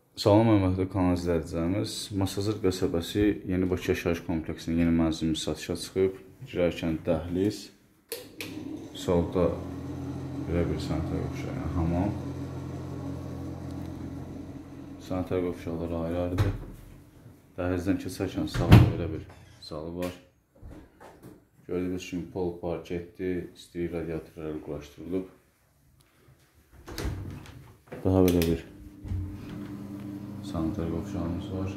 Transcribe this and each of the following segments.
Salam hörmətli kanal izləyicilərimiz. Masazır qəsəbəsi Yeni Bakı yaşayış kompleksinin yeni mənzilimiz satışa çıxıb. Girərkən dəhliz, solda belə bir sanitariya qovşağı, hamam. Sanitariya qovşaqları ayrı-ayrıdır. Dəhlizdən keçərkən sağda belə bir zalı var. Gördüyünüz kimi pol parketdir, istilik radiatorları quraşdırılıb. Daha belə bir sanitariya qovşağımız var.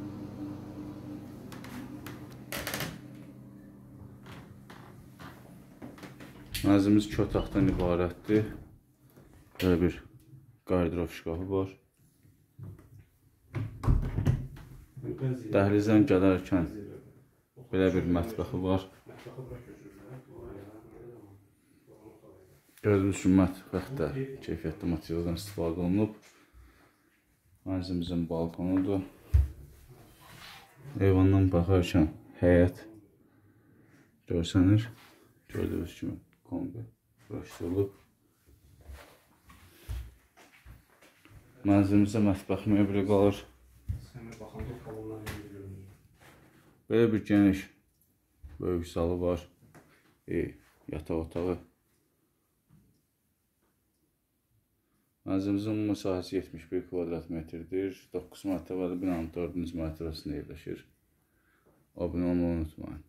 Mənzilimiz 2 otaqdan ibarətdir. Belə bir qardirob şkafı var. Dəhlizdən gələrkən belə bir mətbəxi var. Gördüyünüz kimi mətbəxdə keyfiyyətli materialdan istifadə olunub. Mənzilimizin balkonudur. Eyvandan baxarkən həyət görsənir. Gördüyünüz kimi kombi quraşdırılıb. Mənzilimizdə mətbəx mebeli qalır. Belə bir geniş böyük salı var. Yataq otağı. Mənzilimizin ümumi sahəsi 71 kvadrat metrdir. 9 mərtəbəli binanın 4-cü mərtəbəsində yerləşir. Abunə olmayı unutmayın.